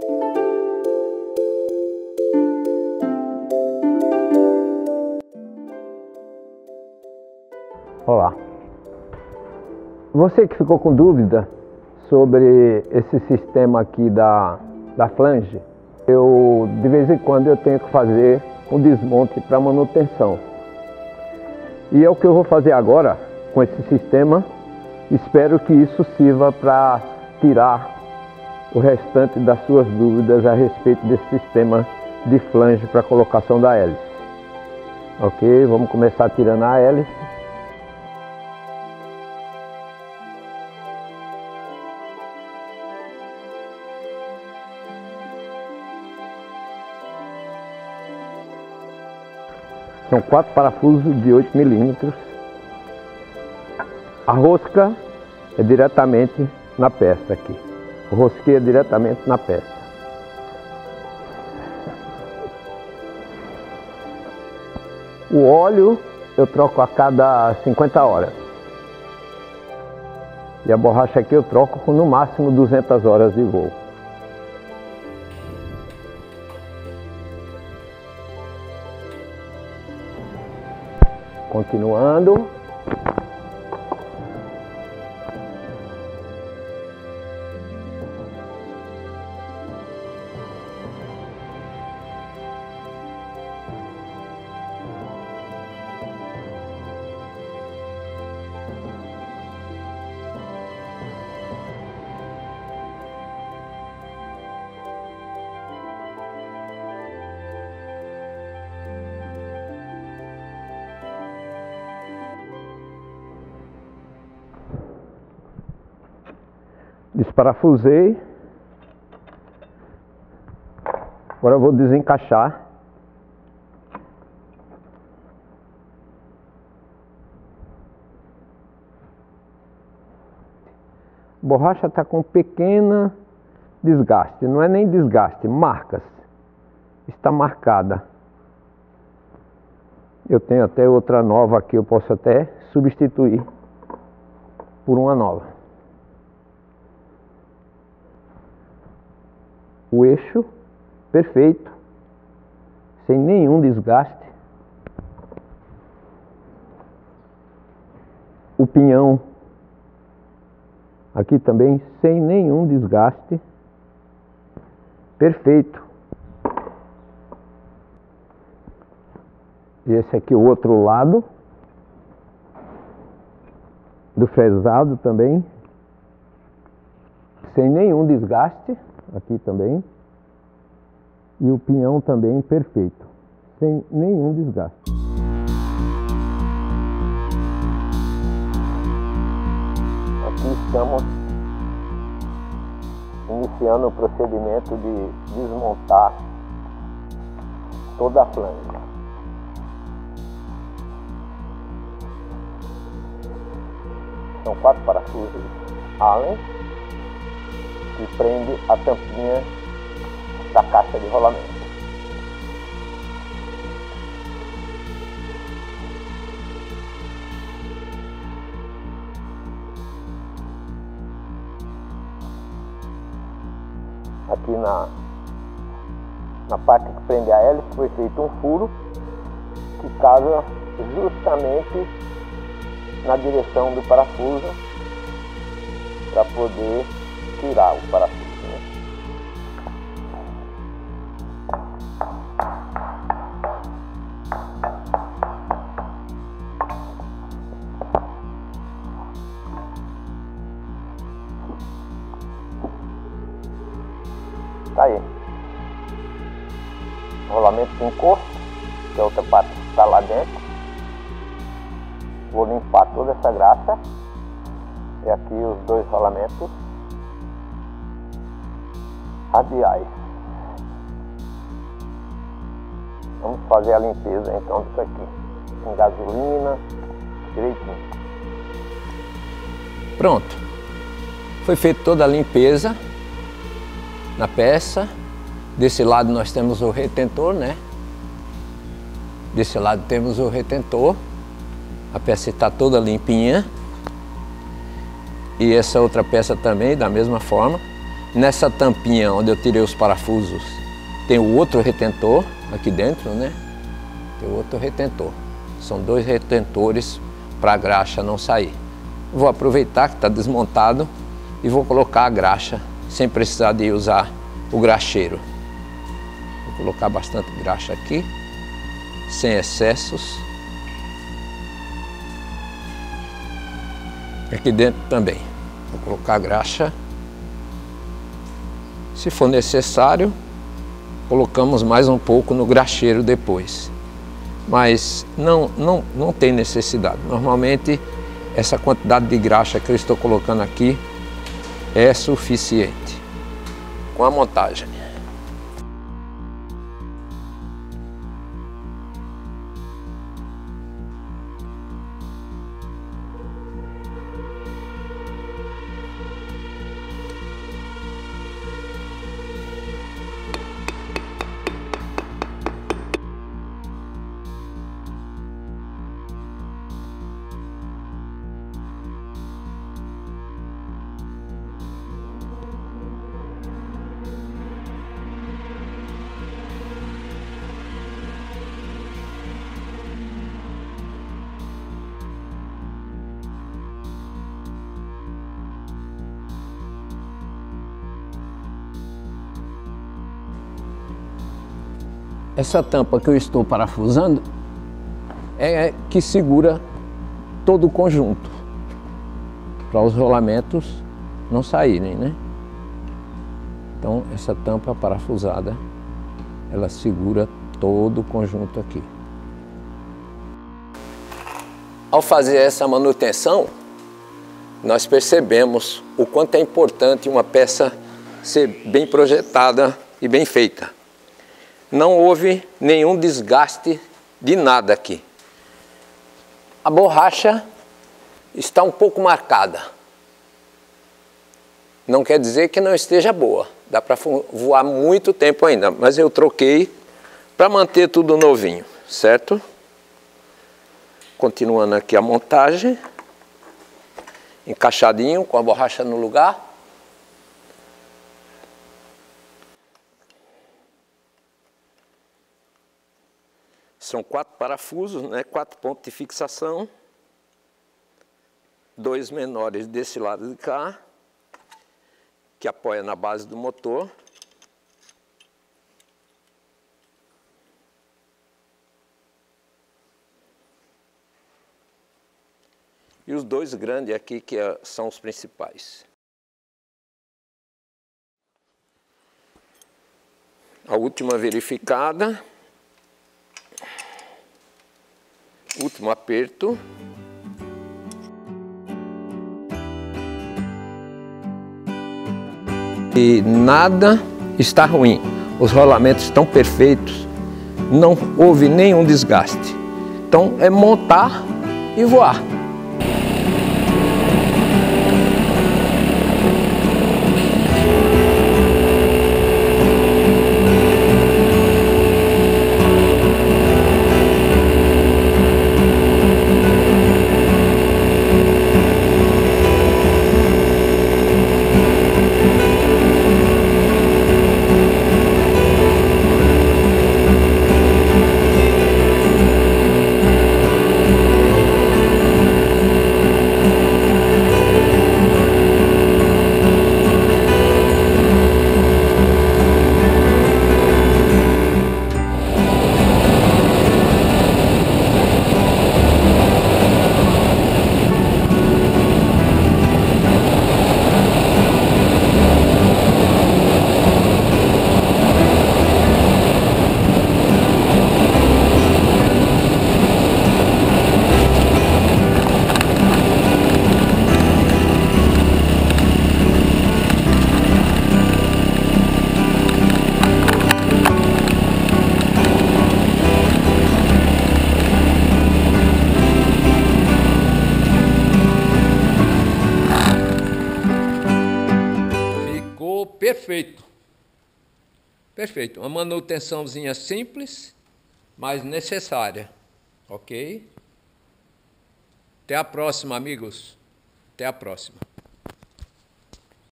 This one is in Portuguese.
Olá, você que ficou com dúvida sobre esse sistema aqui da flange, de vez em quando eu tenho que fazer um desmonte para manutenção. E é o que eu vou fazer agora com esse sistema. Espero que isso sirva para tirar o restante das suas dúvidas a respeito desse sistema de flange para colocação da hélice. Ok, vamos começar tirando a hélice. São 4 parafusos de 8 milímetros. A rosca é diretamente na peça aqui. O rosqueio é diretamente na peça. O óleo eu troco a cada 50 horas. E a borracha aqui eu troco com no máximo 200 horas de voo. Continuando. Desparafusei. Agora eu vou desencaixar. A borracha está com pequeno desgaste, não é nem desgaste, marcas. Está marcada. Eu tenho até outra nova aqui, eu posso até substituir por uma nova. O eixo perfeito, sem nenhum desgaste. O pinhão aqui também sem nenhum desgaste, perfeito. E esse aqui o outro lado do fresado também, sem nenhum desgaste. Aqui também. E o pinhão também perfeito, sem nenhum desgaste. Aqui estamos iniciando o procedimento de desmontar toda a flange. São 4 parafusos Allen que prende a tampinha da caixa de rolamento. Aqui na parte que prende a hélice foi feito um furo que casa justamente na direção do parafuso para poder tirar o parafuso, né? Tá aí. Rolamento com encosto, que é a outra parte que está lá dentro. Vou limpar toda essa graxa. E aqui os 2 rolamentos radiais. Vamos fazer a limpeza então disso aqui, com gasolina, direitinho. Pronto, foi feita toda a limpeza na peça. Desse lado nós temos o retentor, né? Desse lado temos o retentor. A peça está toda limpinha. E essa outra peça também, da mesma forma. Nessa tampinha onde eu tirei os parafusos, tem o outro retentor aqui dentro, né? Tem o outro retentor. São 2 retentores para a graxa não sair. Vou aproveitar que está desmontado e vou colocar a graxa sem precisar de usar o graxeiro. Vou colocar bastante graxa aqui, sem excessos. Aqui dentro também. Vou colocar a graxa. Se for necessário, colocamos mais um pouco no graxeiro depois. Mas não tem necessidade. Normalmente, essa quantidade de graxa que eu estou colocando aqui é suficiente com a montagem. Essa tampa que eu estou parafusando é que segura todo o conjunto, para os rolamentos não saírem, né? Então essa tampa parafusada, ela segura todo o conjunto aqui. Ao fazer essa manutenção, nós percebemos o quanto é importante uma peça ser bem projetada e bem feita. Não houve nenhum desgaste de nada aqui. A borracha está um pouco marcada. Não quer dizer que não esteja boa. Dá para voar muito tempo ainda, mas eu troquei para manter tudo novinho, certo? Continuando aqui a montagem. Encaixadinho, com a borracha no lugar. São 4 parafusos, né? 4 pontos de fixação. 2 menores desse lado de cá, que apoia na base do motor. E os 2 grandes aqui, que são os principais. A última verificada. Último aperto. E nada está ruim. Os rolamentos estão perfeitos. Não houve nenhum desgaste. Então é montar e voar. Perfeito. Perfeito. Uma manutençãozinha simples, mas necessária. Ok? Até a próxima, amigos. Até a próxima.